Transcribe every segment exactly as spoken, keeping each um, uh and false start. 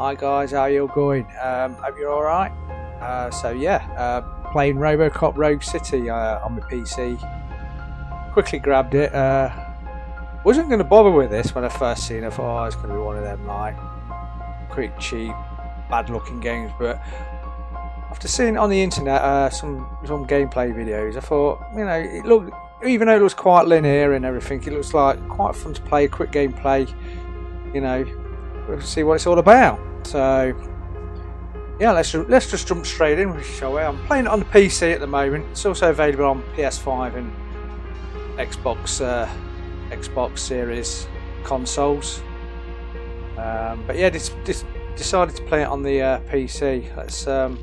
Hi guys, how you all going? Um, hope you're alright. Uh, so yeah, uh, playing RoboCop Rogue City uh, on my P C. Quickly grabbed it. Uh, wasn't going to bother with this when I first seen it. I thought, oh, it's going to be one of them like quick, cheap, bad looking games. But after seeing it on the internet, uh, some some gameplay videos, I thought, you know, it looked, even though it looks quite linear and everything, it looks like quite fun to play, quick gameplay, you know, we'll see what it's all about. So yeah, let's let's just jump straight in, shall we? I'm playing it on the P C at the moment. It's also available on P S five and Xbox uh, Xbox Series consoles. Um, but yeah, just, just decided to play it on the uh, P C. Let's um,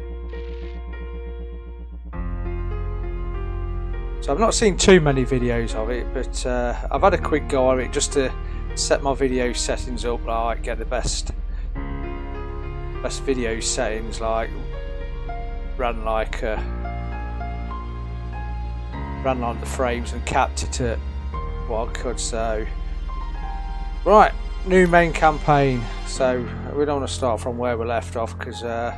so I've not seen too many videos of it, but uh, I've had a quick go at it just to set my video settings up, like get the best best video settings, like ran like uh, ran like the frames and capped it at what I could. So right, new main campaign. So we don't want to start from where we left off because uh,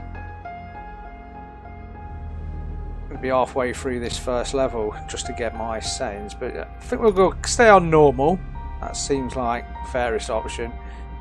I'm going to be halfway through this first level just to get my settings. But I think we'll go stay on normal. That seems like fairest option.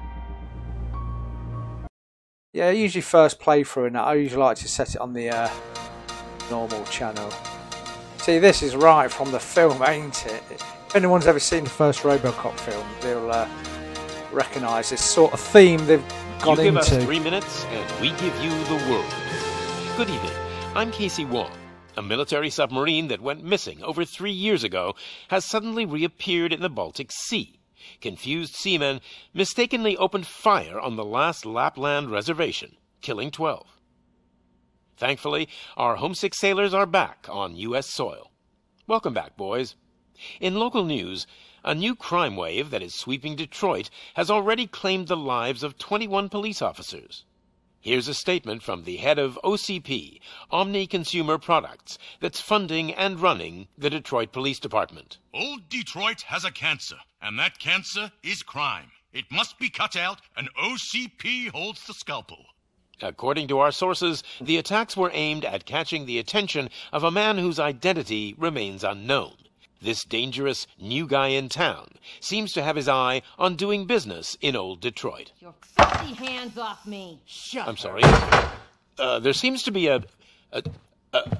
Yeah, usually first playthrough and that, I usually like to set it on the uh, normal channel. See, this is right from the film, ain't it? If anyone's ever seen the first RoboCop film, they'll uh, recognise this sort of theme they've got into. You give us three minutes and we give you the world. Good evening, I'm Casey Wong. A military submarine that went missing over three years ago has suddenly reappeared in the Baltic Sea. Confused seamen mistakenly opened fire on the last Lapland reservation, killing twelve. Thankfully, our homesick sailors are back on U S soil. Welcome back, boys. In local news, a new crime wave that is sweeping Detroit has already claimed the lives of twenty-one police officers. Here's a statement from the head of O C P, Omni Consumer Products, that's funding and running the Detroit Police Department. Old Detroit has a cancer, and that cancer is crime. It must be cut out, and O C P holds the scalpel. According to our sources, the attacks were aimed at catching the attention of a man whose identity remains unknown. This dangerous new guy in town seems to have his eye on doing business in old Detroit. Your filthy hands off me! Shut I'm sorry. Uh, there seems to be a, a, a...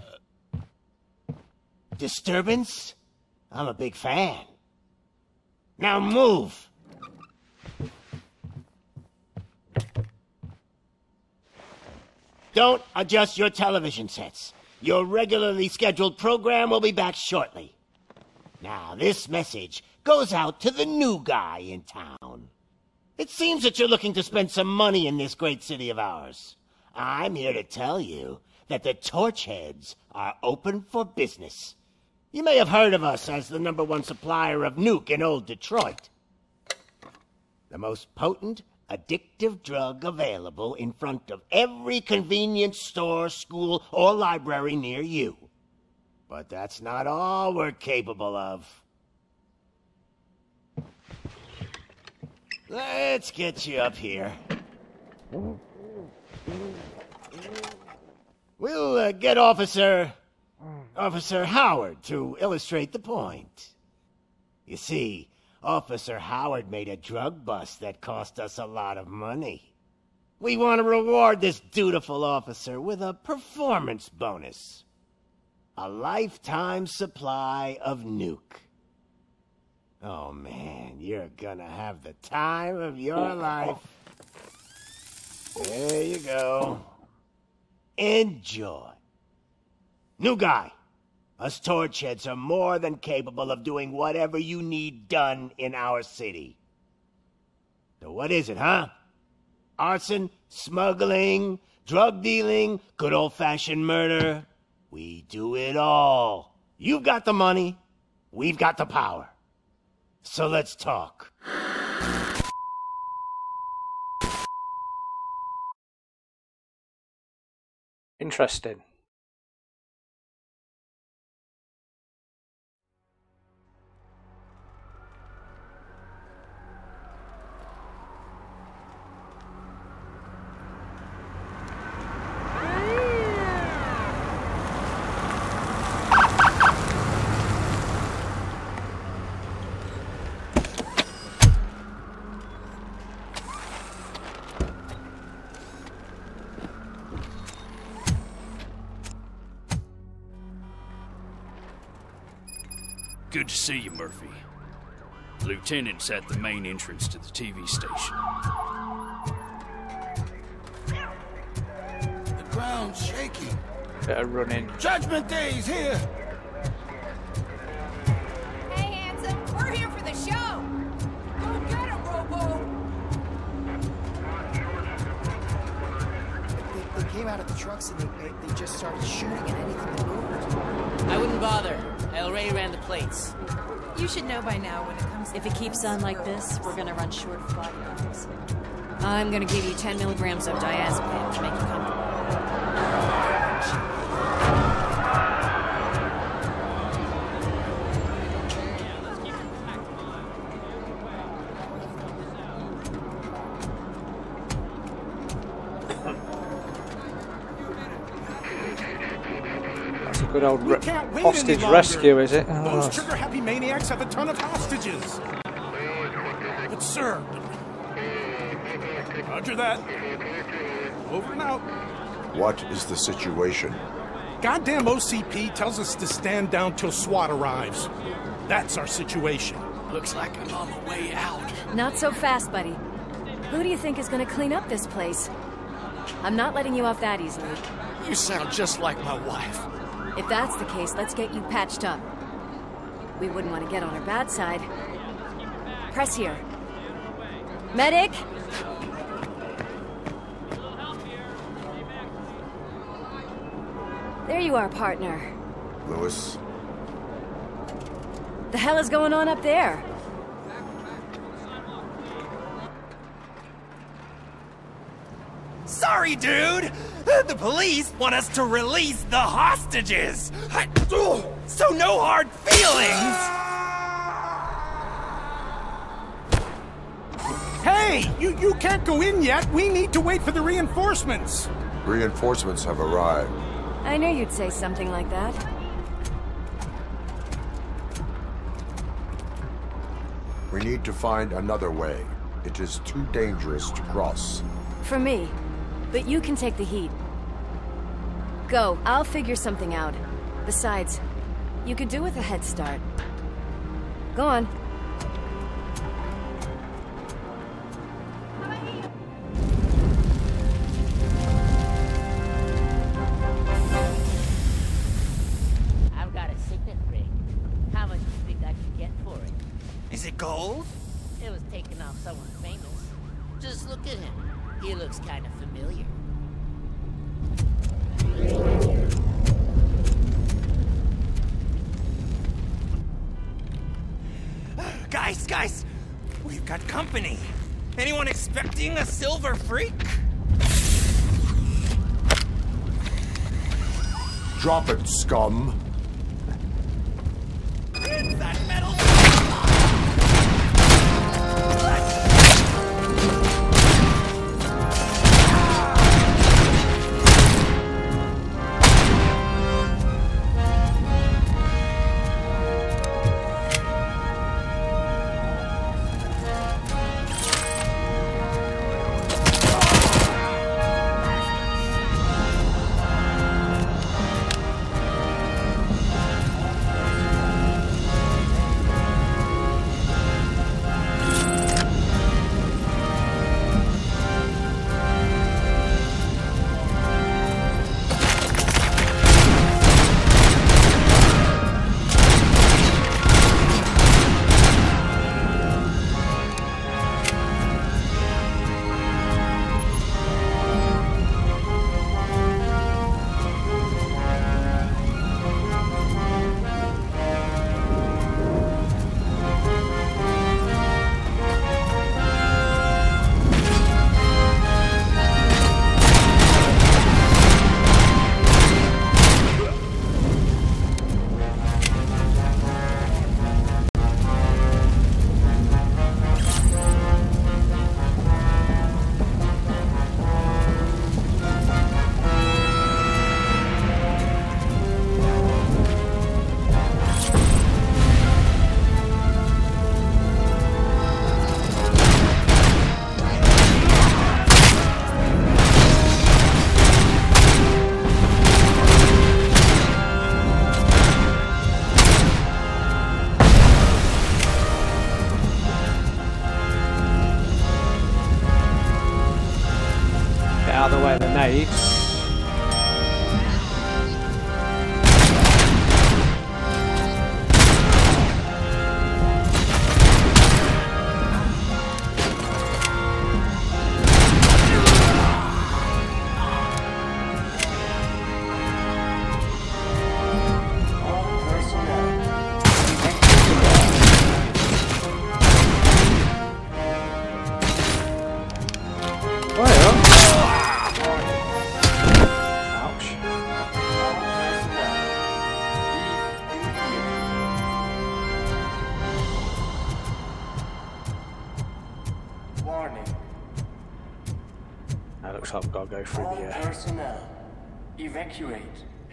Disturbance? I'm a big fan. Now move! Don't adjust your television sets. Your regularly scheduled program will be back shortly. Now, this message goes out to the new guy in town. It seems that you're looking to spend some money in this great city of ours. I'm here to tell you that the Torchheads are open for business. You may have heard of us as the number one supplier of nuke in old Detroit. The most potent, addictive drug available in front of every convenience store, school, or library near you. But that's not all we're capable of. Let's get you up here. We'll uh, get Officer... Officer Howard to illustrate the point. You see, Officer Howard made a drug bust that cost us a lot of money. We want to reward this dutiful officer with a performance bonus. A lifetime supply of nuke. Oh man, you're gonna have the time of your life. There you go. Enjoy. New guy, us Torchheads are more than capable of doing whatever you need done in our city. So what is it, huh? Arson, smuggling, drug dealing, good old-fashioned murder. We do it all. You've got the money, we've got the power. So let's talk. Interesting. Good to see you, Murphy. The lieutenant's at the main entrance to the T V station. The ground's shaking. Better run in. Judgment Day's here! Hey, handsome, we're here for the show. Go get him, Robo. They, they came out of the trucks and they, they, they just started shooting at anything that moved. I wouldn't bother. I already ran the plates. You should know by now when it comes to... If it keeps on like this, we're gonna run short of bodyguards. I'm gonna give you ten milligrams of diazepam to make you comfortable. That's a good old re hostage rescue, is it? Oh, those trigger-happy maniacs have a ton of hostages. But sir, roger that. Over and out. What is the situation? Goddamn O C P tells us to stand down till SWAT arrives. That's our situation. Looks like I'm on the way out. Not so fast, buddy. Who do you think is gonna clean up this place? I'm not letting you off that easily. You sound just like my wife. If that's the case, let's get you patched up. We wouldn't want to get on her bad side. Press here. Medic! There you are, partner. Lewis? The hell is going on up there? Sorry, dude! The police want us to release the hostages! I, ugh, so no hard feelings! Hey! You, you can't go in yet! We need to wait for the reinforcements! Reinforcements have arrived. I knew you'd say something like that. We need to find another way. It is too dangerous to cross. For me. But you can take the heat. Go, I'll figure something out. Besides, you could do with a head start. Go on. I've got a signet ring. How much do you think I could get for it? Is it gold? It was taken off someone famous. Just look at him. He looks kind of familiar. Guys, guys! We've got company. Anyone expecting a silver freak? Drop it, scum! It's that metal... out of the way of the nades. Looks like we've got to go through the uh... personnel, evacuate.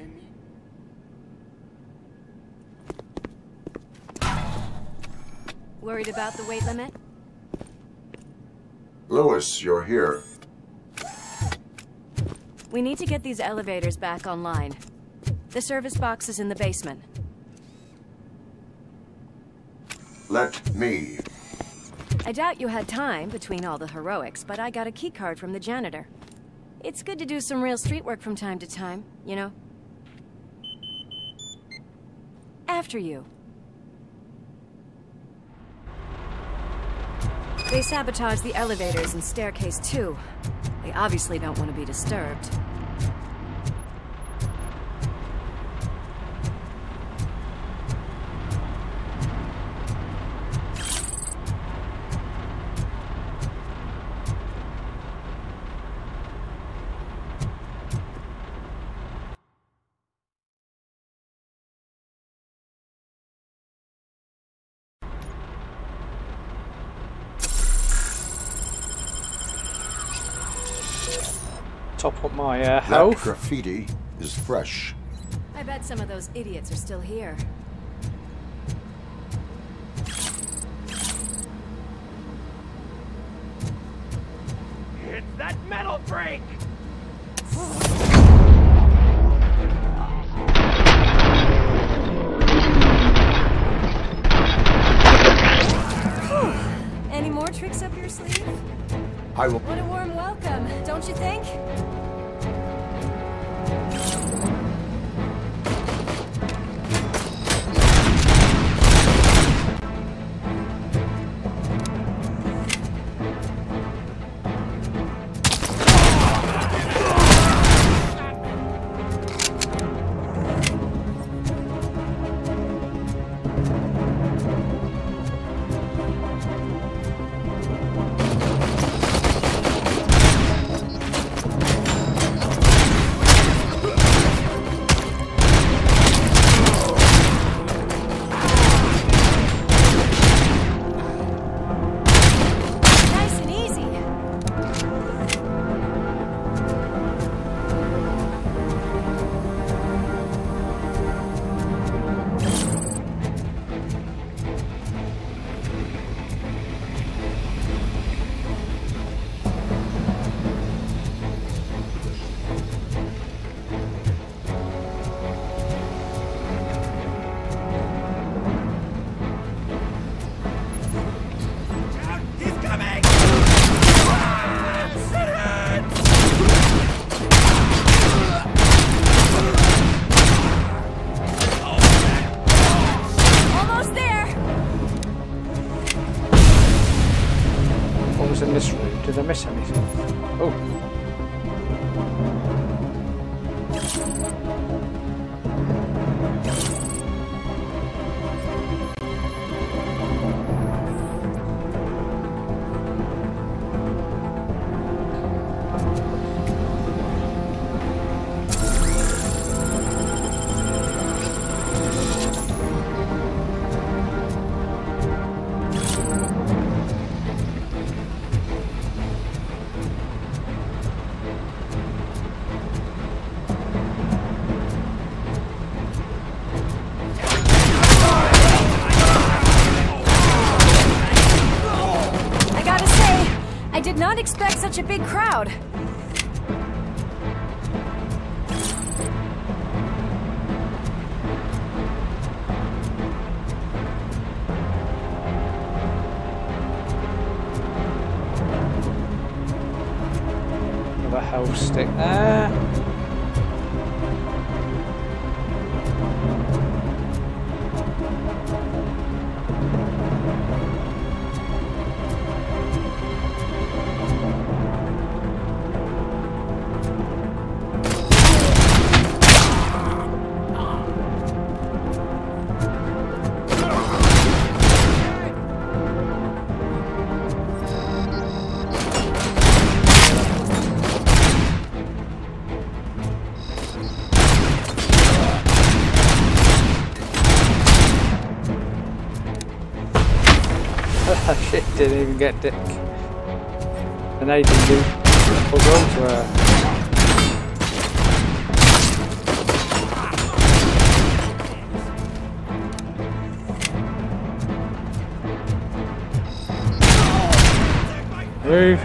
Worried about the weight limit? Lewis, you're here. We need to get these elevators back online. The service box is in the basement. Let me. I doubt you had time between all the heroics, but I got a keycard from the janitor. It's good to do some real street work from time to time, you know? After you. They sabotaged the elevators and staircase too. They obviously don't want to be disturbed. Top up my uh, That health. graffiti is fresh. I bet some of those idiots are still here. It's that metal break! Any more tricks up your sleeve? I will. What a warm welcome, don't you think? In this room, did I miss anything? Oh. Not expect such a big crowd. Another health stick there. Shit, didn't even get Dick. And I didn't do. We'll go to her. Move.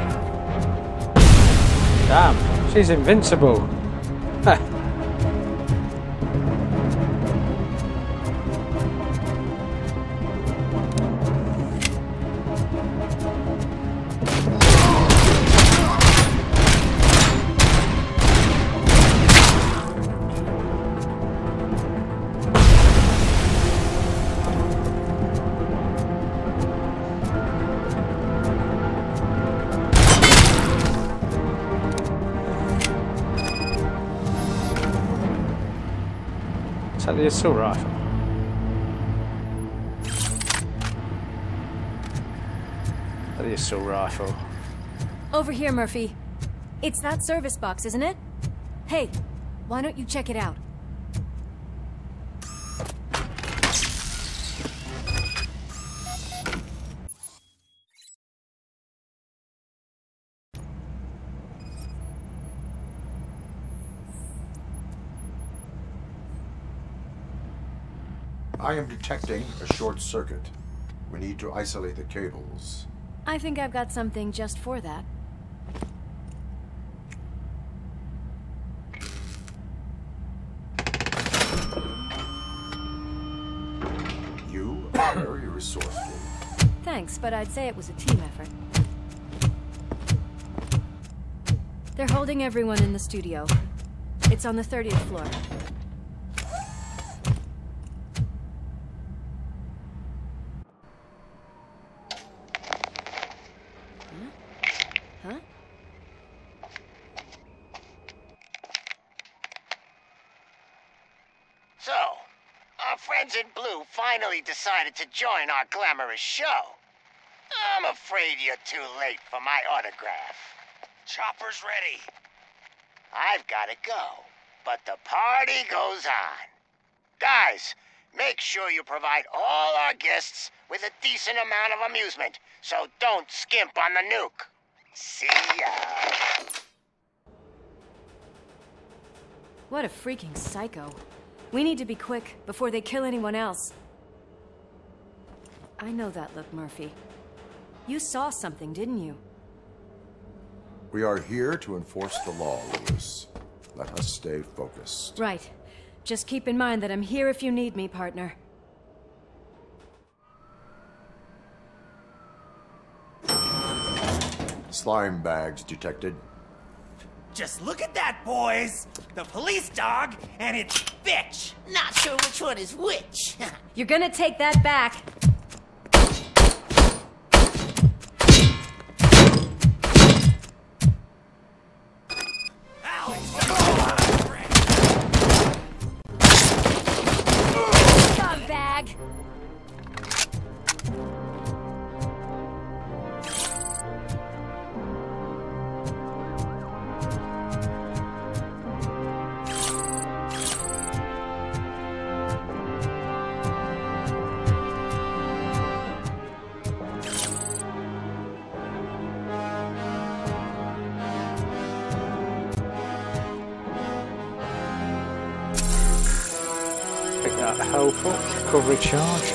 Damn, she's invincible. Is that the assault rifle? Is that the assault rifle? Over here, Murphy. It's that service box, isn't it? Hey, why don't you check it out? I am detecting a short circuit. We need to isolate the cables. I think I've got something just for that. You are very resourceful. Thanks, but I'd say it was a team effort. They're holding everyone in the studio. It's on the thirtieth floor. Huh? So, our friends in blue finally decided to join our glamorous show. I'm afraid you're too late for my autograph. Chopper's ready. I've gotta go, but the party goes on. Guys, make sure you provide all our guests with a decent amount of amusement, so don't skimp on the nuke. See ya. What a freaking psycho. We need to be quick before they kill anyone else. I know that look, Murphy. You saw something, didn't you? We are here to enforce the law, Lewis. Let us stay focused. Right. Just keep in mind that I'm here if you need me, partner. Slime bags detected. Just look at that, boys! The police dog and its bitch! Not sure which one is which. You're gonna take that back. Scumbag! Pick that health up, recovery charge.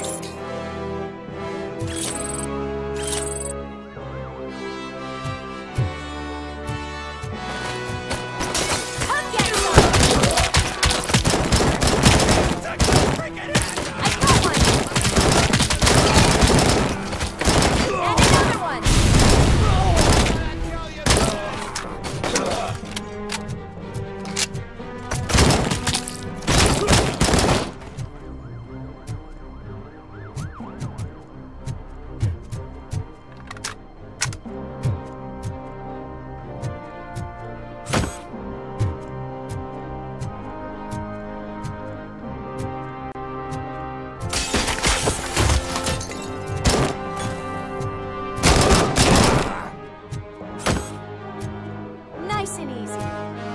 Nice and easy.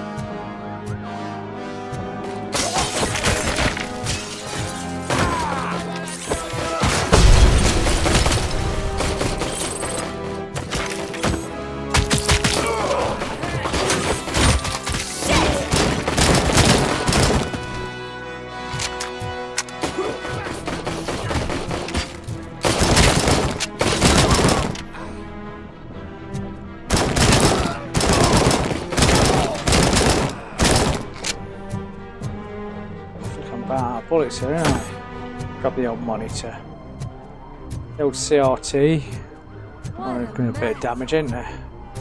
Bullets here, aren't I? Grab the old monitor. The old C R T. Oh, doing a bit of damage, isn't there?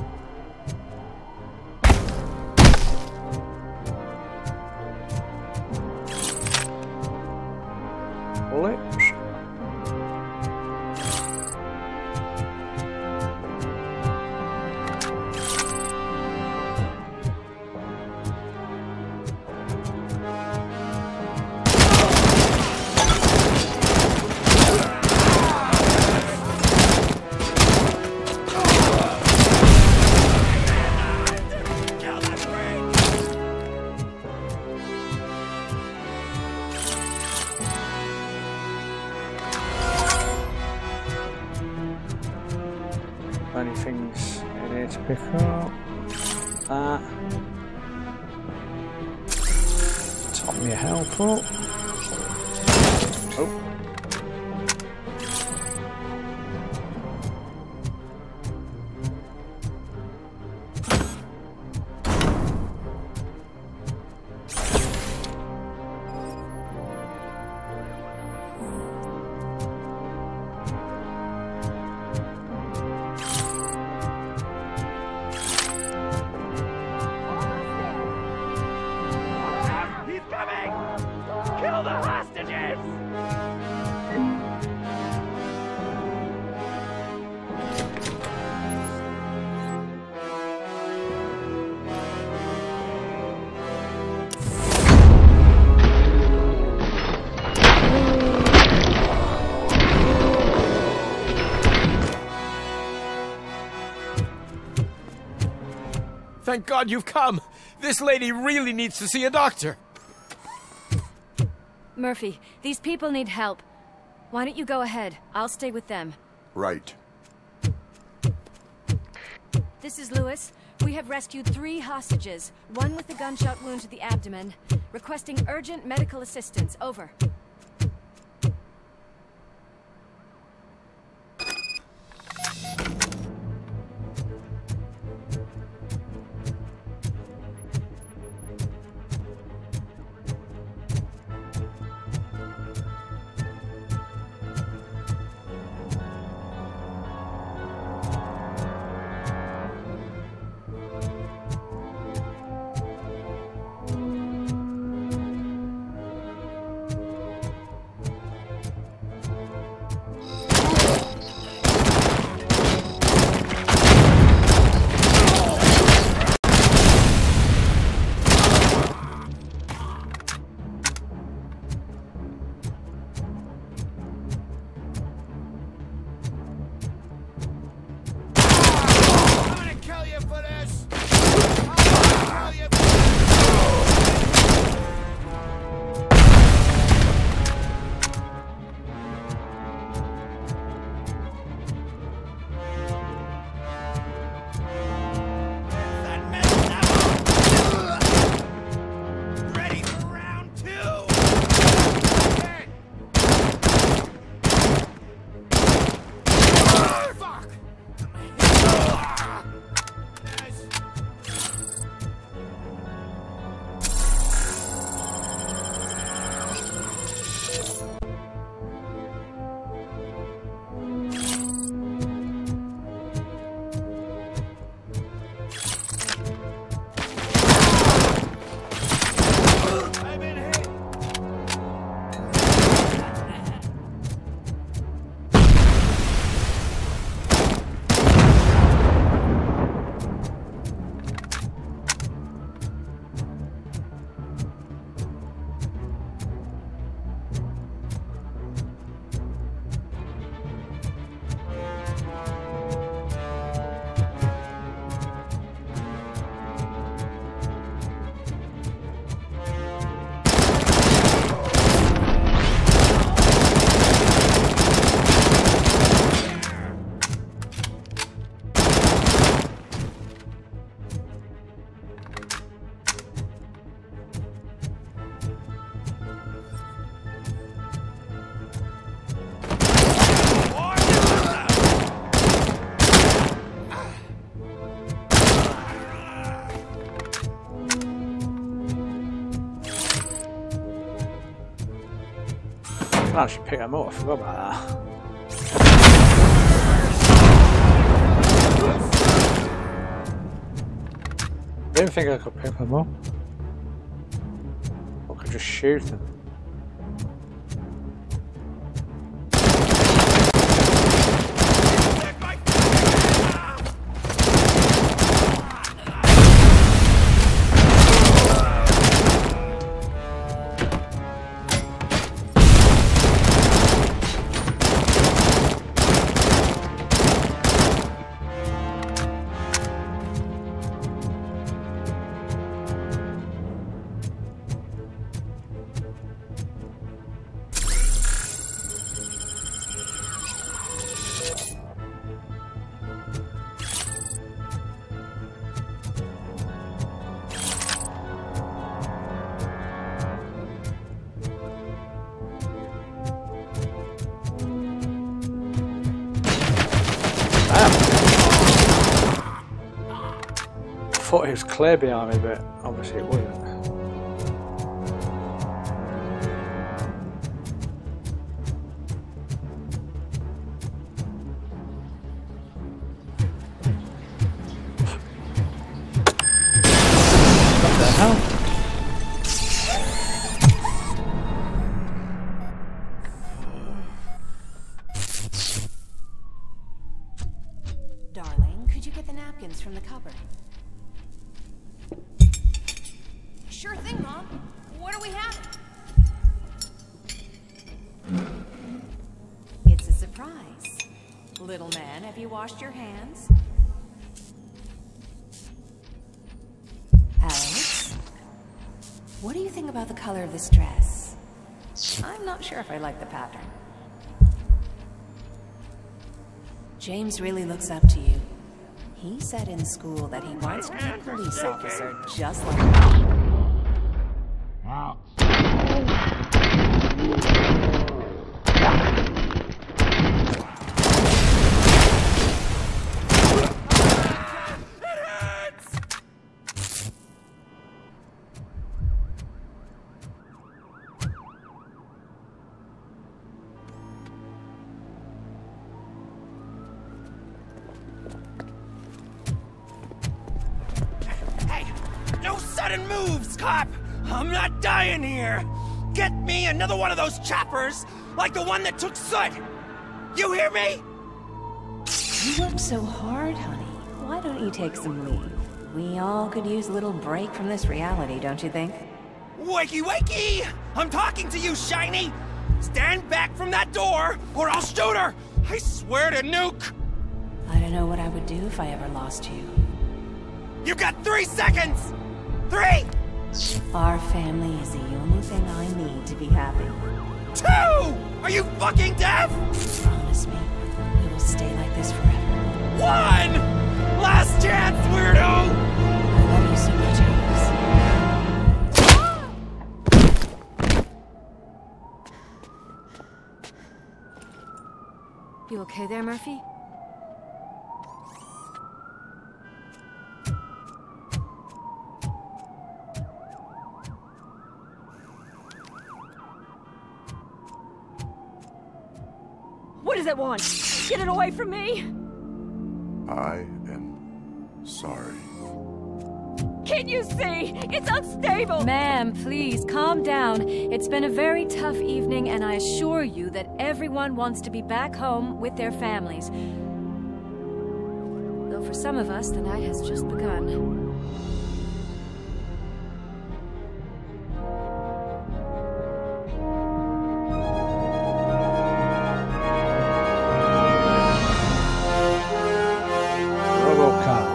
Bullet. Any things in here to pick up? That. Top me your health up. Oh. Kill the hostages! Thank God you've come! This lady really needs to see a doctor! Murphy, these people need help. Why don't you go ahead? I'll stay with them. Right. This is Lewis. We have rescued three hostages, one with a gunshot wound to the abdomen, requesting urgent medical assistance. Over. can't actually pick them up. I forgot about that. I didn't think I could pick them up. I could just shoot them. I thought it was clear behind me, but obviously it wasn't. What the hell? Darling, could you get the napkins from the cupboard? Sure thing, Mom. What are we having? It's a surprise. Little man, have you washed your hands? Alex? What do you think about the color of this dress? I'm not sure if I like the pattern. James really looks up to you. He said in school that he wants to be a police officer just like you. Wow. Hey, no sudden moves, cop! I'm not dying here! Get me another one of those choppers, like the one that took Soot! You hear me? You work so hard, honey. Why don't you take some leave? We all could use a little break from this reality, don't you think? Wakey, wakey! I'm talking to you, Shiny! Stand back from that door, or I'll shoot her! I swear to nuke! I don't know what I would do if I ever lost you. You got three seconds! Three! Our family is the only thing I need to be happy. Two! Are you fucking deaf? Promise me, we will stay like this forever. One! Last chance, weirdo! I love you so much, Alex. You okay there, Murphy? What does it want? Get it away from me! I am sorry. Can't you see? It's unstable! Ma'am, please, calm down. It's been a very tough evening, and I assure you that everyone wants to be back home with their families. Though for some of us, the night has just begun. ROBOCOP.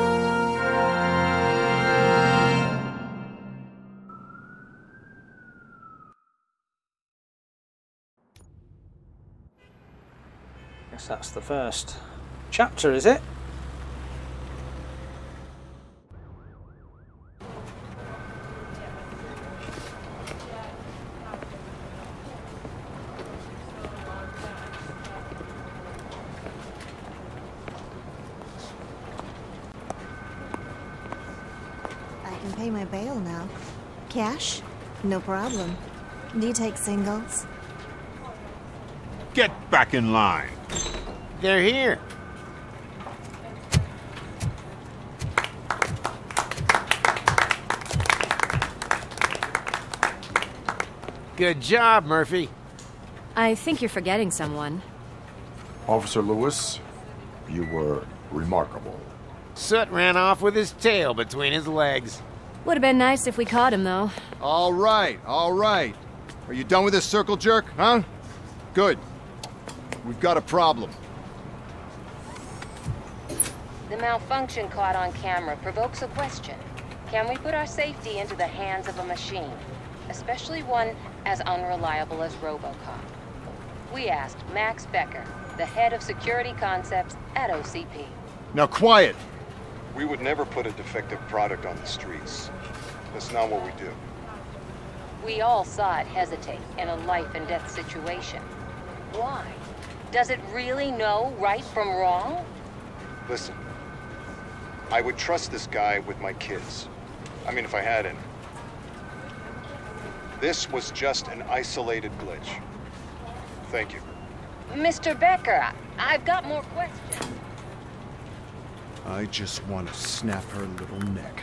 Guess that's the first chapter, is it? I can pay my bail now. Cash? No problem. Do you take singles? Get back in line. They're here. Good job, Murphy. I think you're forgetting someone. Officer Lewis, you were remarkable. Soot ran off with his tail between his legs. Would have been nice if we caught him, though. All right, all right. Are you done with this circle jerk, huh? Good. We've got a problem. The malfunction caught on camera provokes a question. Can we put our safety into the hands of a machine? Especially one as unreliable as ROBOCOP. We asked Max Becker, the head of security concepts at O C P. Now quiet! We would never put a defective product on the streets. That's not what we do. We all saw it hesitate in a life and death situation. Why? Does it really know right from wrong? Listen, I would trust this guy with my kids. I mean, if I had any. This was just an isolated glitch. Thank you. Mister Becker, I I've got more questions. I just want to snap her little neck.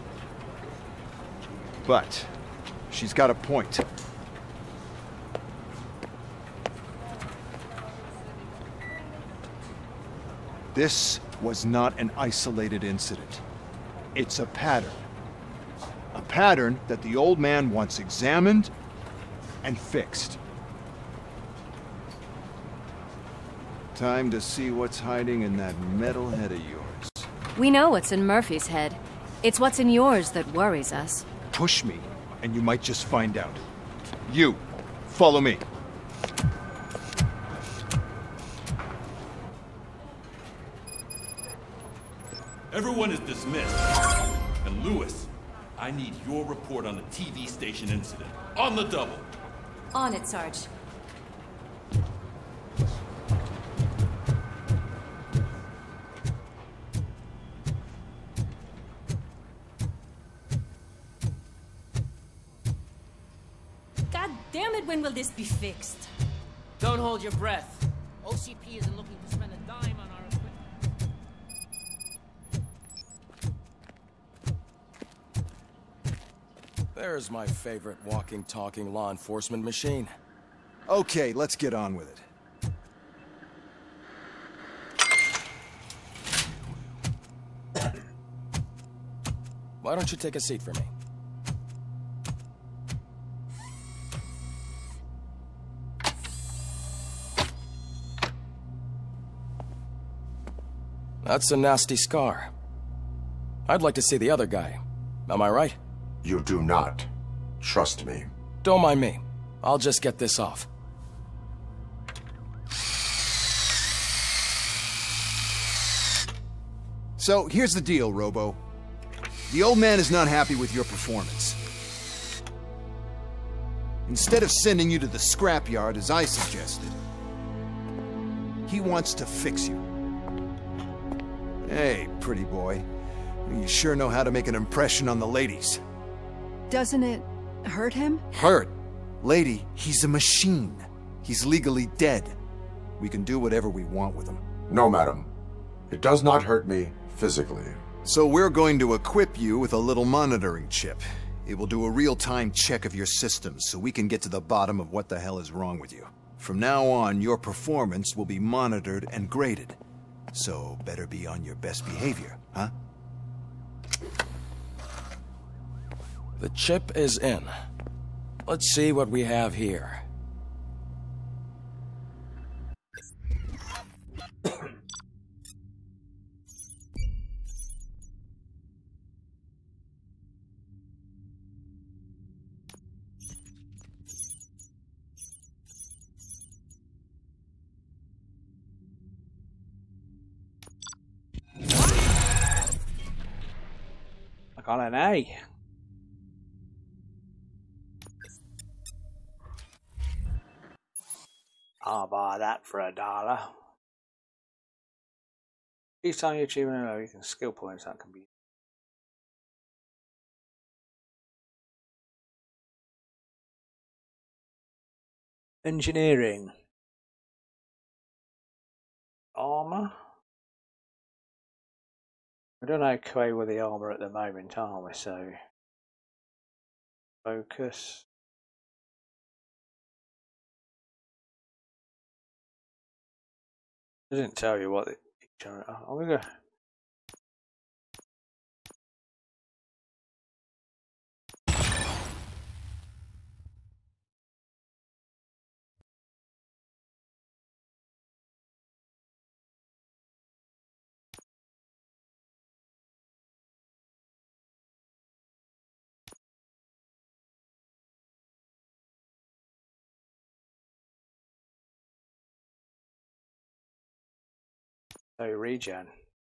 But she's got a point. This was not an isolated incident. It's a pattern. A pattern that the old man wants examined and fixed. Time to see what's hiding in that metal head of yours. We know what's in Murphy's head. It's what's in yours that worries us. Push me, and you might just find out. You, follow me. Everyone is dismissed. And Lewis, I need your report on the T V station incident. On the double. On it, Sarge. God damn it, when will this be fixed? Don't hold your breath. O C P isn't looking to spend a dime on our equipment. There's my favorite walking, talking law enforcement machine. Okay, let's get on with it. Why don't you take a seat for me? That's a nasty scar. I'd like to see the other guy. Am I right? You do not. Trust me. Don't mind me. I'll just get this off. So, here's the deal, Robo. The old man is not happy with your performance. Instead of sending you to the scrapyard, as I suggested, he wants to fix you. Hey, pretty boy. You sure know how to make an impression on the ladies. Doesn't it hurt him? Hurt? Lady, he's a machine. He's legally dead. We can do whatever we want with him. No, madam. It does not hurt me physically. So we're going to equip you with a little monitoring chip. It will do a real-time check of your systems so we can get to the bottom of what the hell is wrong with you. From now on, your performance will be monitored and graded. So better be on your best behavior, huh? The chip is in. Let's see what we have here. I got an A. I'll buy that for a dollar. Each time you achieve an level, you can skill points that can be. Engineering. armor. We don't okay with the armor at the moment, are we? So focus. Doesn't tell you what. It, I'm gonna go. So regen.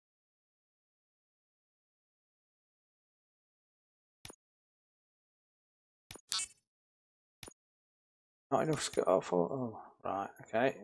Not enough skill for. Oh, right. Okay.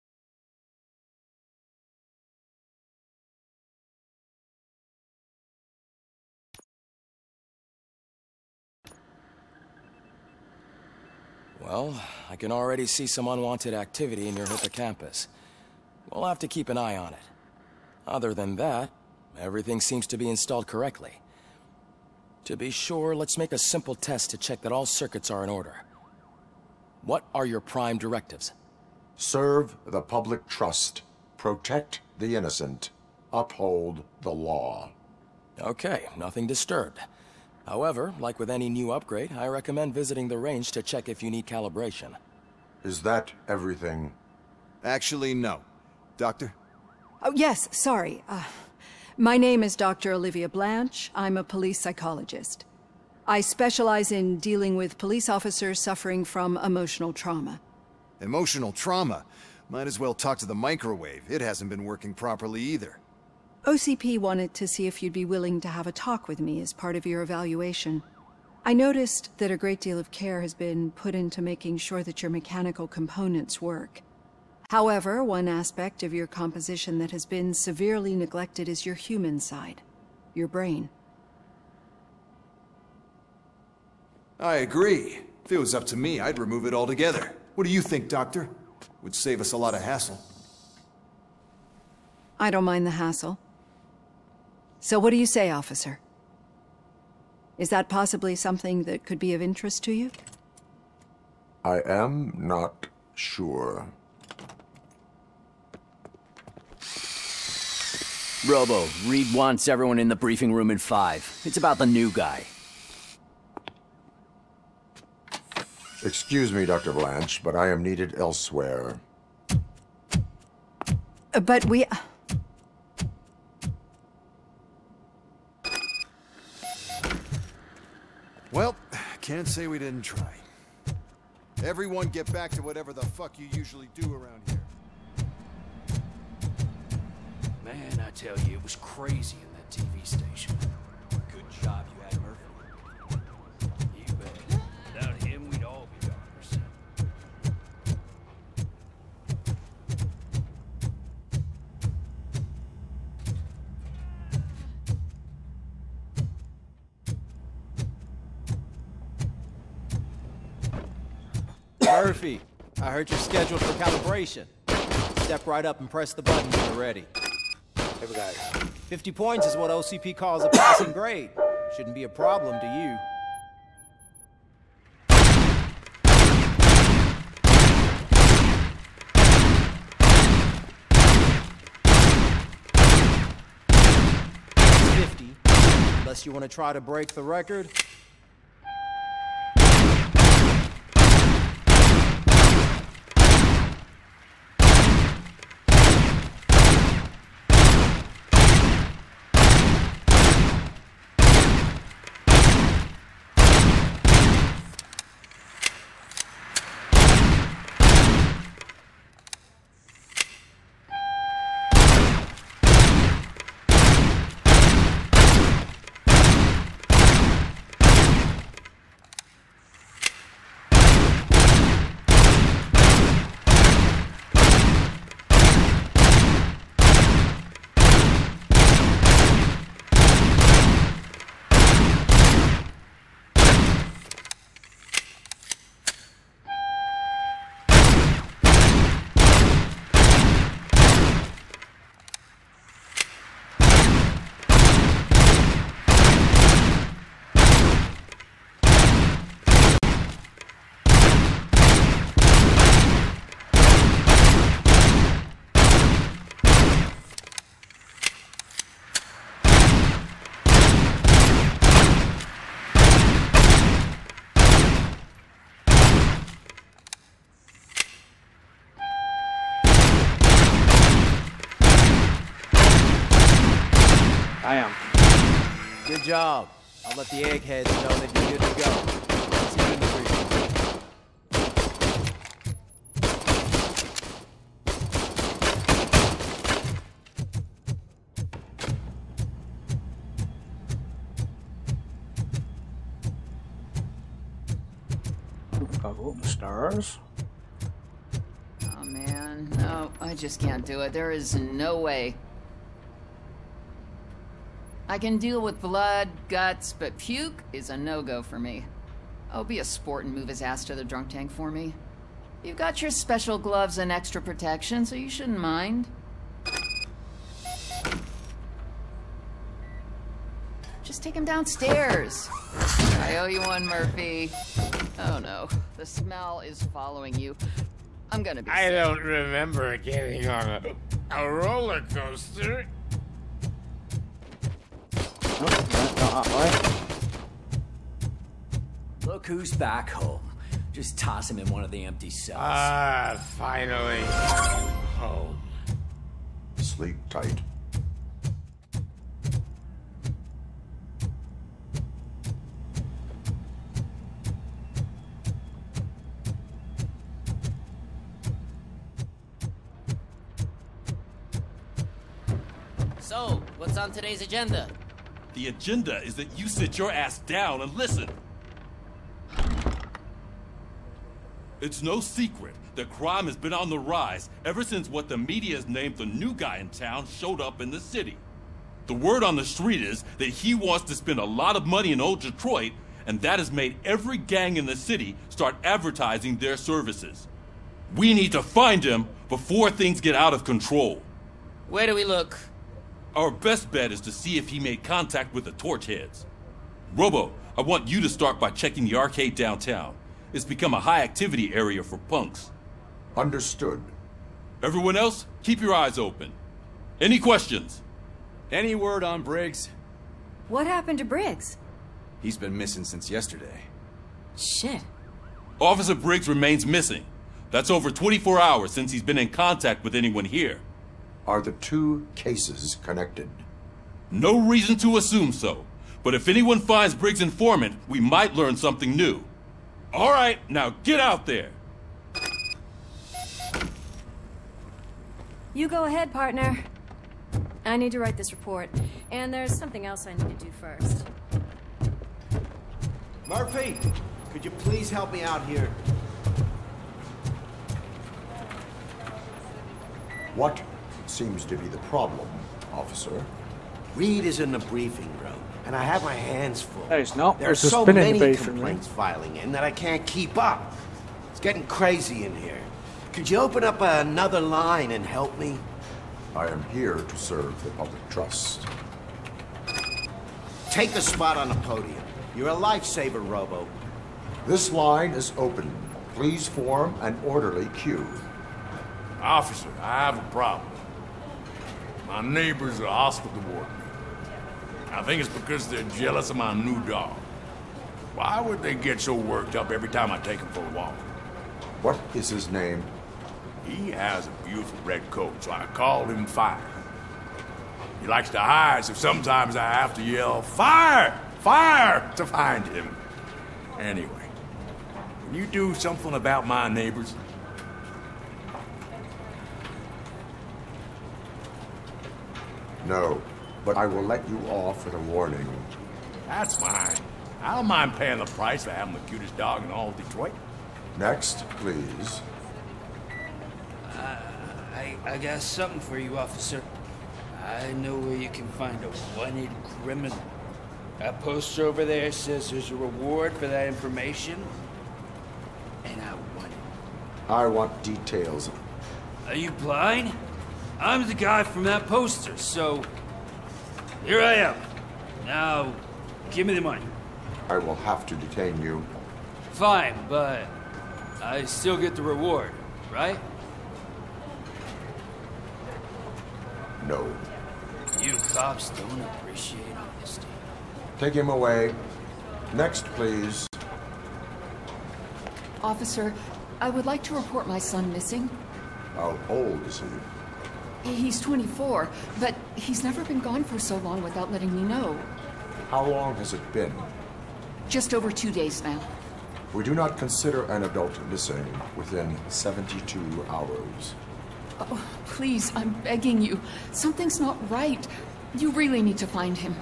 Well, I can already see some unwanted activity in your hippocampus. We'll have to keep an eye on it. Other than that, everything seems to be installed correctly. To be sure, let's make a simple test to check that all circuits are in order. What are your prime directives? Serve the public trust. Protect the innocent. Uphold the law. Okay, nothing disturbed. However, like with any new upgrade, I recommend visiting the range to check if you need calibration. Is that everything? Actually, no. Doctor? Oh, yes, sorry. Uh, my name is Doctor Olivia Blanche. I'm a police psychologist. I specialize in dealing with police officers suffering from emotional trauma. Emotional trauma? Might as well talk to the microwave. It hasn't been working properly either. O C P wanted to see if you'd be willing to have a talk with me as part of your evaluation. I noticed that a great deal of care has been put into making sure that your mechanical components work. However, one aspect of your composition that has been severely neglected is your human side, your brain. I agree. If it was up to me, I'd remove it altogether. What do you think, Doctor? Would save us a lot of hassle. I don't mind the hassle. So what do you say, officer? Is that possibly something that could be of interest to you? I am not sure. Robo, Reed wants everyone in the briefing room in five. It's about the new guy. Excuse me, Doctor Blanche, but I am needed elsewhere. Uh, but we... Well, can't say we didn't try. Everyone get back to whatever the fuck you usually do around here. Man, I tell you, it was crazy in that T V station. Good job you had Murphy. You bet. Without him, we'd all be goners. Murphy, I heard you're scheduled for calibration. Step right up and press the button when you're ready. Here we go. fifty points is what O C P calls a passing grade. Shouldn't be a problem to you. fifty, unless you want to try to break the record. I am. Good job. I'll let the eggheads know that you're good to go. See you in the briefing. Gotta go up the stairs. Oh man, no, I just can't do it. There is no way. I can deal with blood, guts, but puke is a no-go for me. Oh, be a sport and move his ass to the drunk tank for me. You've got your special gloves and extra protection, so you shouldn't mind. Just take him downstairs. I owe you one, Murphy. Oh no, the smell is following you. I'm gonna be I sick. don't remember getting on a, a roller coaster. Oh, no, not that way. Look who's back home. Just toss him in one of the empty cells. Ah, finally. Home. Sleep tight. So, what's on today's agenda? The agenda is that you sit your ass down and listen. It's no secret that crime has been on the rise ever since what the media has named the new guy in town showed up in the city. The word on the street is that he wants to spend a lot of money in old Detroit, and that has made every gang in the city start advertising their services. We need to find him before things get out of control. Where do we look? Our best bet is to see if he made contact with the Torchheads. Robo, I want you to start by checking the arcade downtown. It's become a high-activity area for punks. Understood. Everyone else, keep your eyes open. Any questions? Any word on Briggs? What happened to Briggs? He's been missing since yesterday. Shit. Officer Briggs remains missing. That's over twenty-four hours since he's been in contact with anyone here. Are the two cases connected? No reason to assume so. But if anyone finds Briggs' informant, we might learn something new. All right, now get out there. You go ahead, partner. I need to write this report, and there's something else I need to do first. Murphy, could you please help me out here? What seems to be the problem, officer? Reed is in the briefing room, and I have my hands full. No, it's not. There are It's a so spin in the many briefing room. complaints filing in that I can't keep up. It's getting crazy in here. Could you open up another line and help me? I am here to serve the public trust. Take a spot on the podium. You're a lifesaver, Robo. This line is open. Please form an orderly queue. Officer, I have a problem. My neighbors are hostile toward me. I think it's because they're jealous of my new dog. Why would they get so worked up every time I take him for a walk? What is his name? He has a beautiful red coat, so I called him Fire. He likes to hide, so sometimes I have to yell, Fire! Fire! to find him. Anyway, can you do something about my neighbors? No, but I will let you off with a warning. That's fine. I don't mind paying the price for having the cutest dog in all of Detroit. Next, please. Uh, I, I got something for you, officer. I know where you can find a wanted criminal. That poster over there says there's a reward for that information, and I want it. I want details. Are you blind? I'm the guy from that poster, so here I am. Now, give me the money. I will have to detain you. Fine, but I still get the reward, right? No. You cops don't appreciate honesty. Take him away. Next, please. Officer, I would like to report my son missing. How old is he? He's twenty-four, but he's never been gone for so long without letting me know. How long has it been? Just over two days now. We do not consider an adult missing within seventy-two hours. Oh, please, I'm begging you. Something's not right. You really need to find him.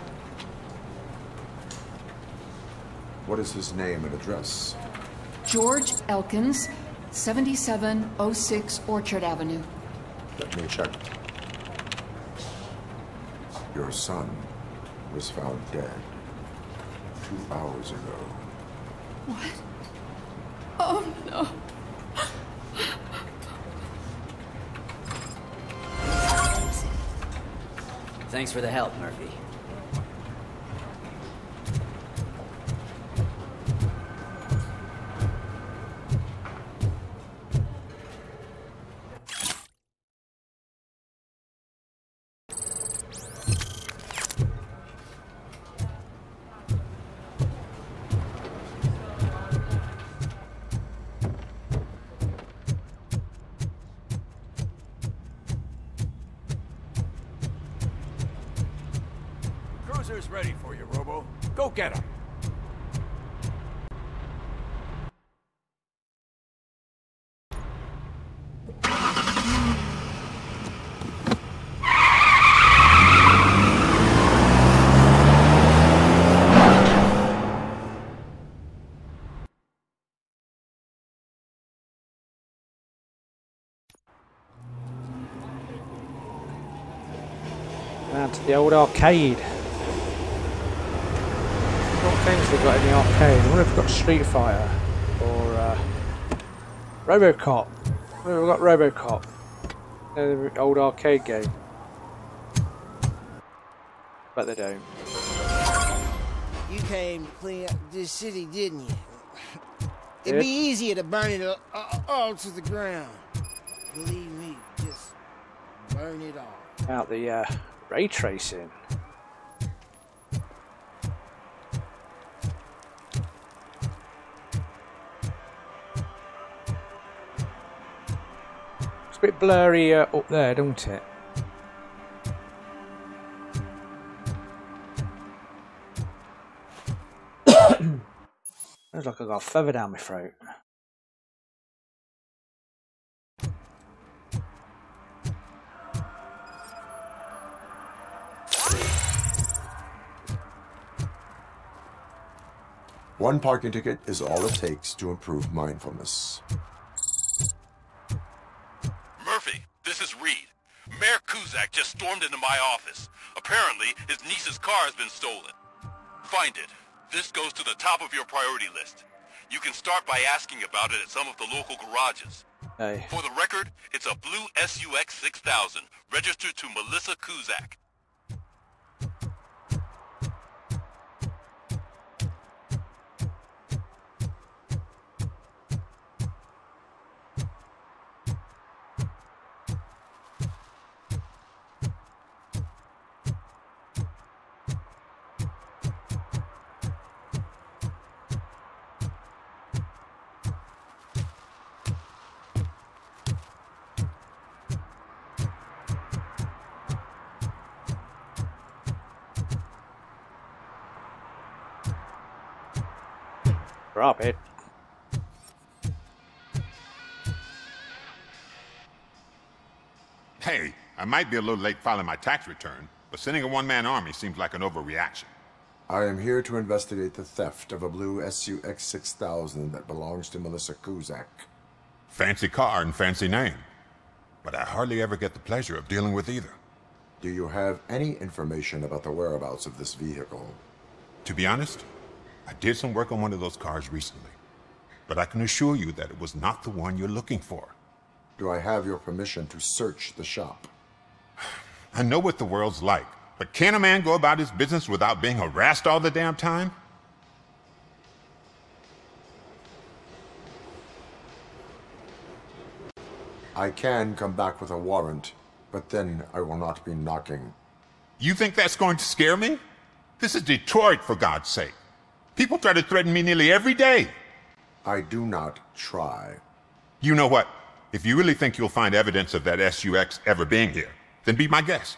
What is his name and address? George Elkins, seventy-seven oh six Orchard Avenue. Let me check. Your son was found dead two hours ago. What? Oh, no. Thanks for the help, Murphy. Cruiser's ready for you, Robo. Go get him. Down to the old arcade. What games have they got in the arcade? I wonder if we've got Street Fighter or uh, RoboCop. I wonder if we've got RoboCop. Uh, the old arcade game. But they don't. You came to clean up this city, didn't you? Did? It'd be easier to burn it all, all to the ground. Believe me, just burn it all. Out the uh, ray tracing. It's a bit blurry uh, up there, don't it? Feels like I got a feather down my throat. One parking ticket is all it takes to improve mindfulness. Murphy, this is Reed. Mayor Kuzak just stormed into my office. Apparently, his niece's car has been stolen. Find it. This goes to the top of your priority list. You can start by asking about it at some of the local garages. Hey. For the record, it's a blue S U X six thousand, registered to Melissa Kuzak. Drop it. Hey, I might be a little late filing my tax return, but sending a one-man army seems like an overreaction. I am here to investigate the theft of a blue S U X six thousand that belongs to Melissa Kuzak. Fancy car and fancy name, but I hardly ever get the pleasure of dealing with either. Do you have any information about the whereabouts of this vehicle? To be honest, I did some work on one of those cars recently, but I can assure you that it was not the one you're looking for. Do I have your permission to search the shop? I know what the world's like, but can a man go about his business without being harassed all the damn time? I can come back with a warrant, but then I will not be knocking. You think that's going to scare me? This is Detroit, for God's sake. People try to threaten me nearly every day. I do not try. You know what? If you really think you'll find evidence of that S U X ever being here, Then be my guest.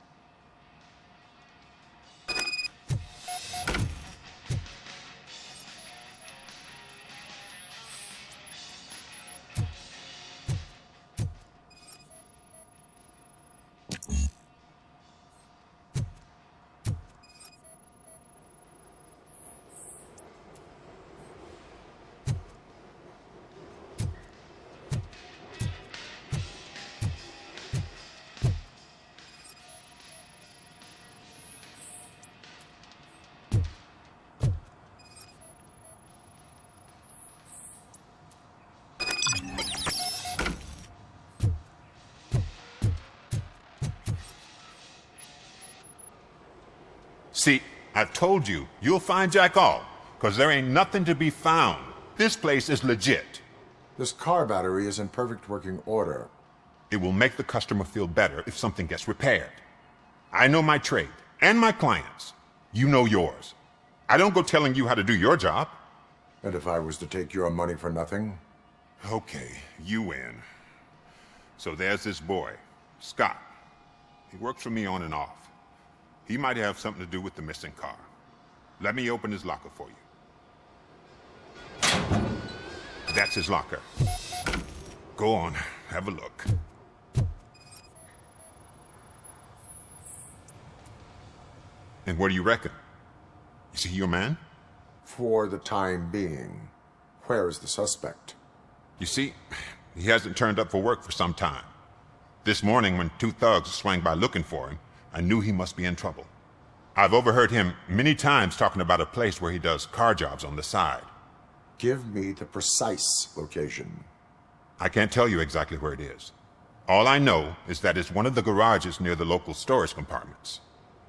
See, I told you, you'll find Jack all, because there ain't nothing to be found. This place is legit. This car battery is in perfect working order. It will make the customer feel better if something gets repaired. I know my trade, and my clients. You know yours. I don't go telling you how to do your job. And if I was to take your money for nothing? Okay, you win. So there's this boy, Scott. He works for me on and off. He might have something to do with the missing car. Let me open his locker for you. That's his locker. Go on, have a look. And what do you reckon? Is he your man? For the time being. Where is the suspect? You see, he hasn't turned up for work for some time. This morning, when two thugs swang by looking for him, I knew he must be in trouble. I've overheard him many times talking about a place where he does car jobs on the side. Give me the precise location. I can't tell you exactly where it is. All I know is that it's one of the garages near the local storage compartments.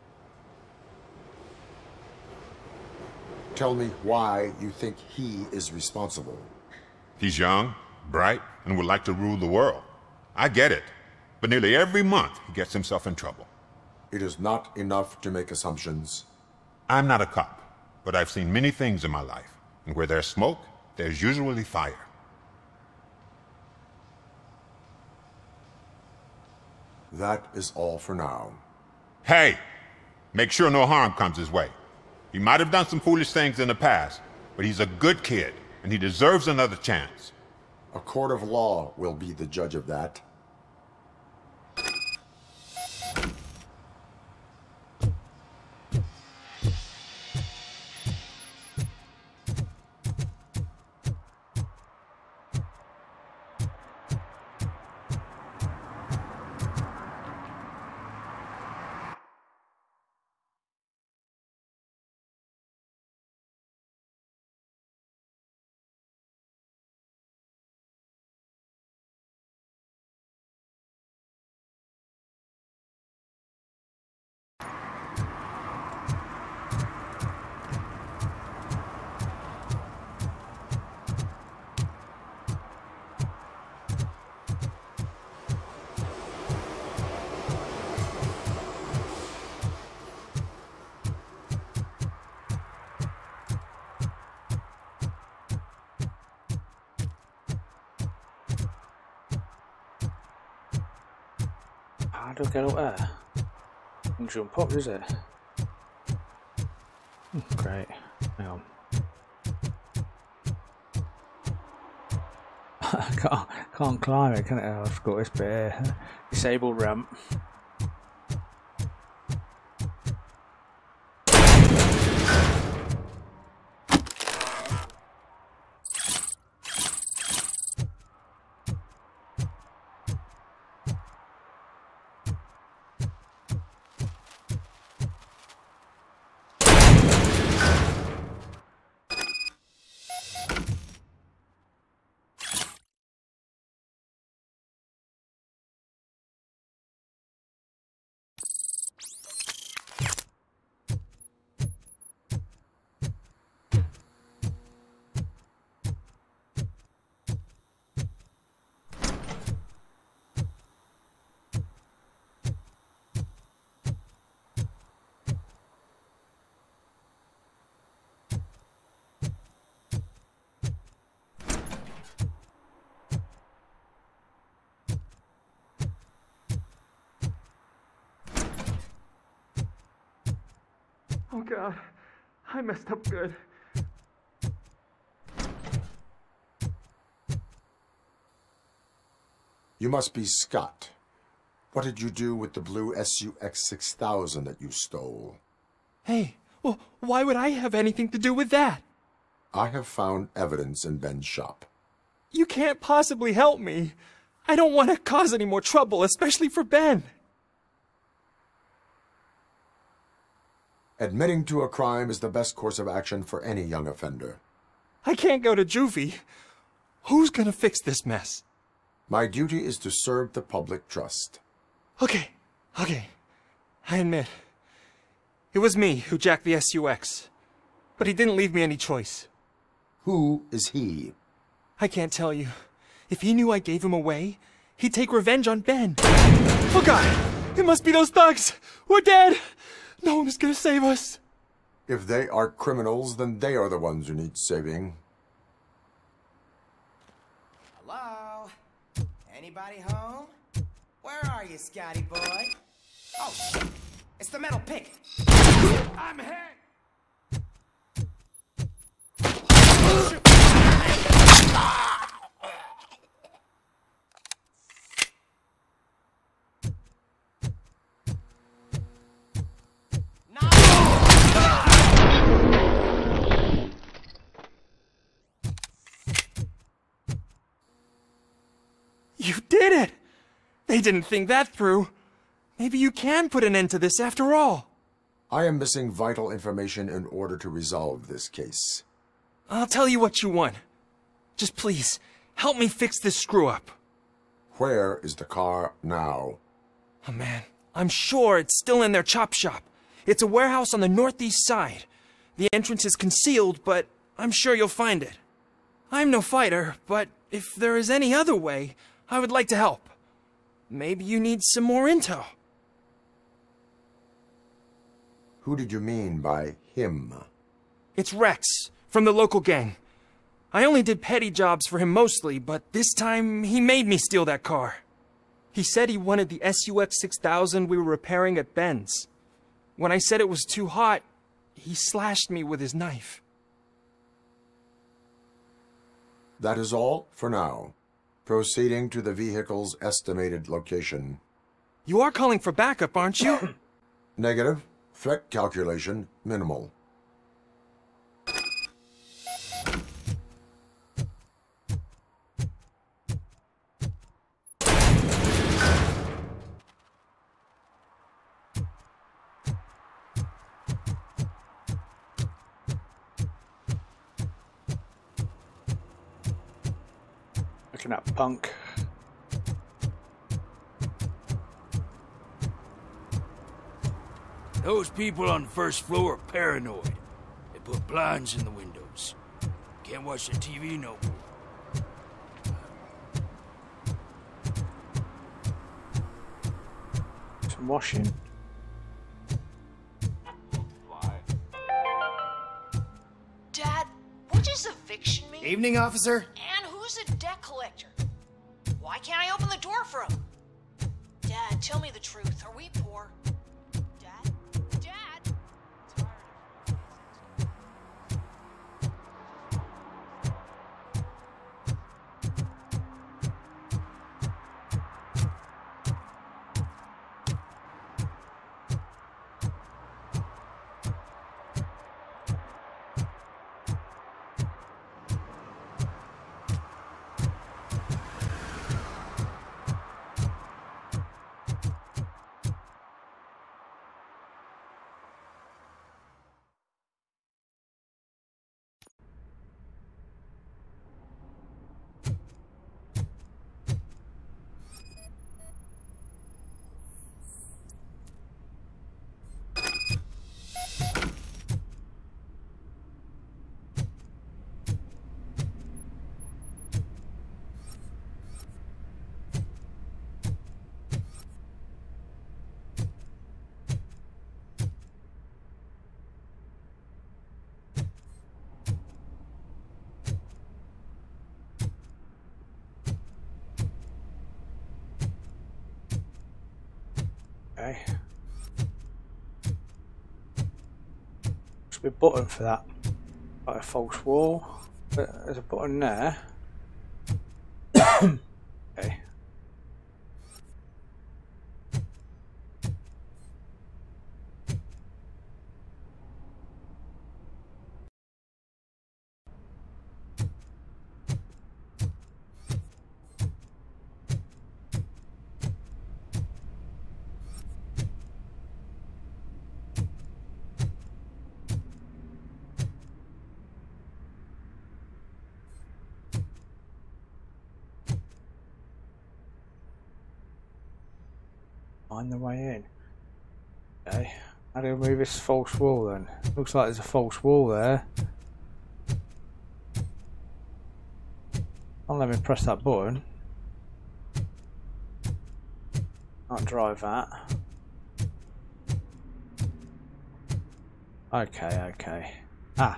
Tell me why you think he is responsible. He's young, bright, and would like to rule the world. I get it. But nearly every month, he gets himself in trouble. It is not enough to make assumptions. I'm not a cop, but I've seen many things in my life. And where there's smoke, there's usually fire. That is all for now. Hey! Make sure no harm comes his way. He might have done some foolish things in the past, but he's a good kid, and he deserves another chance. A court of law will be the judge of that. How do I get up there? I can jump up, is it? Hmm, great. Hang on. I can't, can't climb it, can it? Oh, I've got this bit here. Disabled ramp. Oh God, I messed up good. You must be Scott. What did you do with the blue S U X six thousand that you stole? Hey, well, why would I have anything to do with that? I have found evidence in Ben's shop. You can't possibly help me. I don't want to cause any more trouble, especially for Ben. Admitting to a crime is the best course of action for any young offender. I can't go to juvie. Who's gonna fix this mess? My duty is to serve the public trust. Okay, okay. I admit. It was me who jacked the S U X. But he didn't leave me any choice. Who is he? I can't tell you. If he knew I gave him away, he'd take revenge on Ben. Oh God! It must be those thugs! We're dead! No one is gonna save us. If they are criminals, then they are the ones who need saving. Hello? Anybody home? Where are you, Scotty boy? Oh, shit. It's the metal pick. I'm hit! You did it! They didn't think that through. Maybe you can put an end to this after all. I am missing vital information in order to resolve this case. I'll tell you what you want. Just please, help me fix this screw-up. Where is the car now? Oh man, I'm sure it's still in their chop shop. It's a warehouse on the northeast side. The entrance is concealed, but I'm sure you'll find it. I'm no fighter, but if there is any other way, I would like to help. Maybe you need some more intel. Who did you mean by him? It's Rex, from the local gang. I only did petty jobs for him mostly, but this time he made me steal that car. He said he wanted the S U X six thousand we were repairing at Ben's. When I said it was too hot, he slashed me with his knife. That is all for now. Proceeding to the vehicle's estimated location. You are calling for backup, aren't you? Negative. Threat calculation minimal. Looking at punk. Those people on the first floor are paranoid. They put blinds in the windows. Can't watch the T V no more. Some washing. Dad, what does eviction mean? Evening, officer. And who's a debt collector? Why can't I open the door for him? Dad, tell me the truth. Are we poor? Dad? Dad? Okay. be a button for that. Like a false wall. But there's a button there. Okay. Find the way in. Okay, how do I move this false wall then? Looks like there's a false wall there. I'll let me press that button. Can't drive that. Okay, okay. Ah.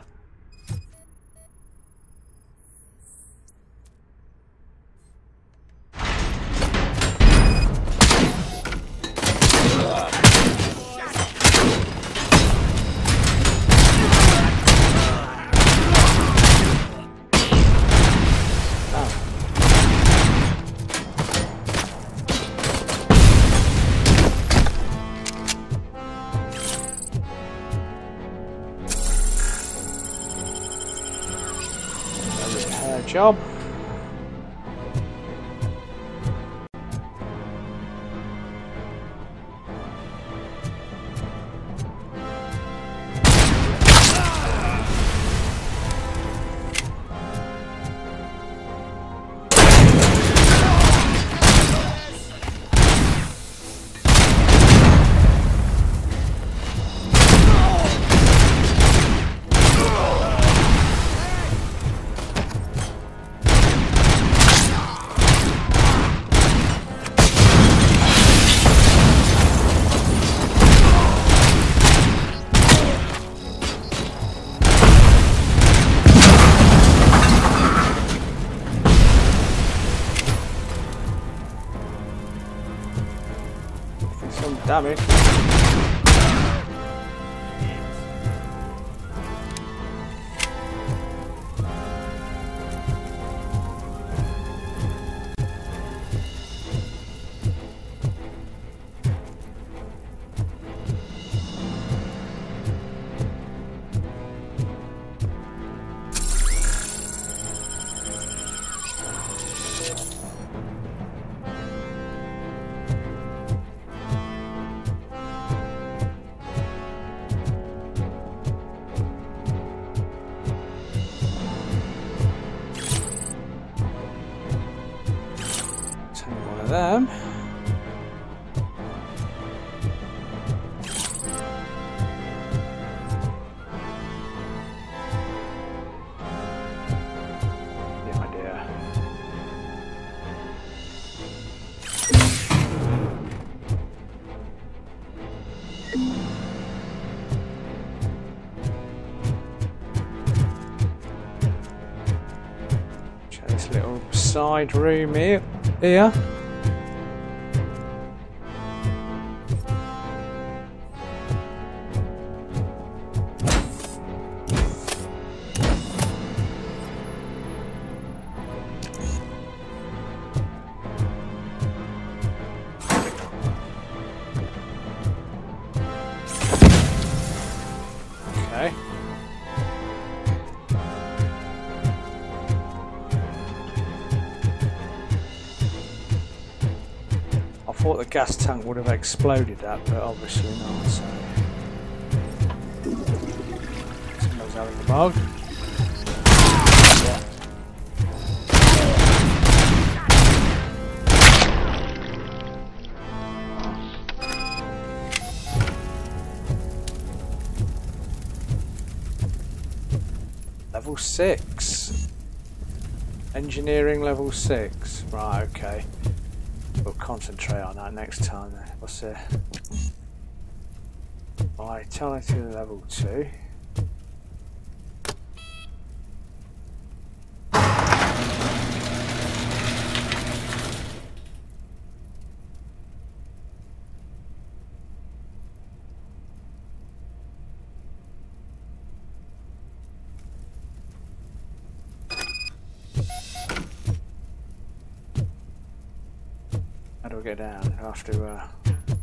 Job. Damage. Them. Yeah, idea. Check this little side room here. Here. I thought the gas tank would have exploded that, but obviously not, so... Somebody's having the mug. Yeah. Level six. Engineering level six. Right, okay. We'll concentrate on that next time then. What's it? Vitality level two. do I get down? I have to. Uh...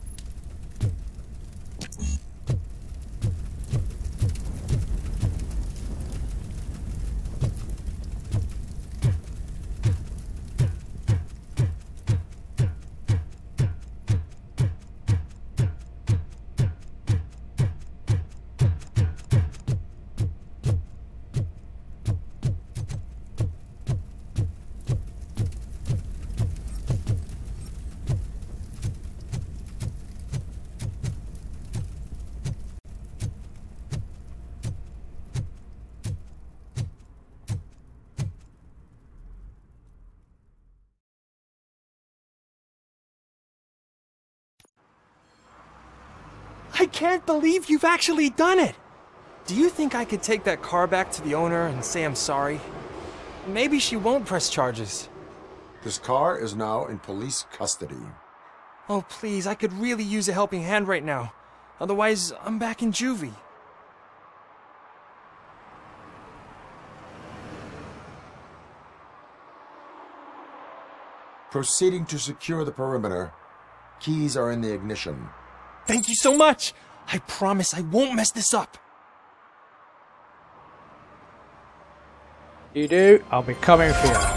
I can't believe you've actually done it! Do you think I could take that car back to the owner and say I'm sorry? Maybe she won't press charges. This car is now in police custody. Oh, please, I could really use a helping hand right now. Otherwise, I'm back in juvie. Proceeding to secure the perimeter. Keys are in the ignition. Thank you so much! I promise I won't mess this up. You do, I'll be coming for you.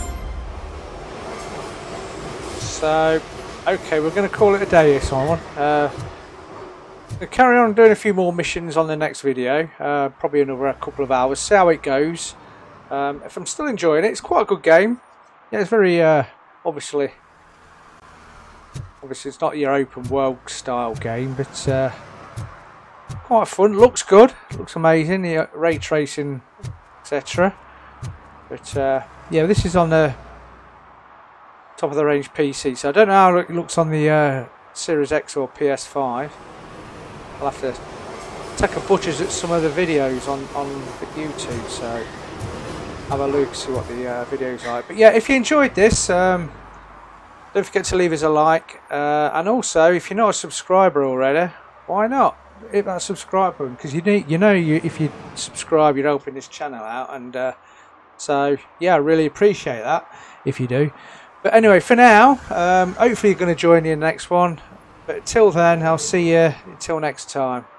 So, okay, we're going to call it a day this one. Uh, we'll carry on doing a few more missions on the next video. Uh, probably another a couple of hours, see how it goes. Um, if I'm still enjoying it, it's quite a good game. Yeah, it's very, uh, obviously... Obviously, it's not your open world style game, but uh, quite fun. Looks good. Looks amazing. The ray tracing, et cetera. But uh, yeah, this is on the top of the range P C, so I don't know how it looks on the uh, Series X or P S five. I'll have to take a butchers at some of the videos on on YouTube, so have a look, see what the uh, videos are like. But yeah, if you enjoyed this. Um, Don't forget to leave us a like, uh, and also if you're not a subscriber already, why not hit that subscribe button? Because you need, you know, you if you subscribe, you're helping this channel out, and uh, so yeah, I really appreciate that if you do. But anyway, for now, um, hopefully you're going to join me in the next one. But until then, I'll see you until next time.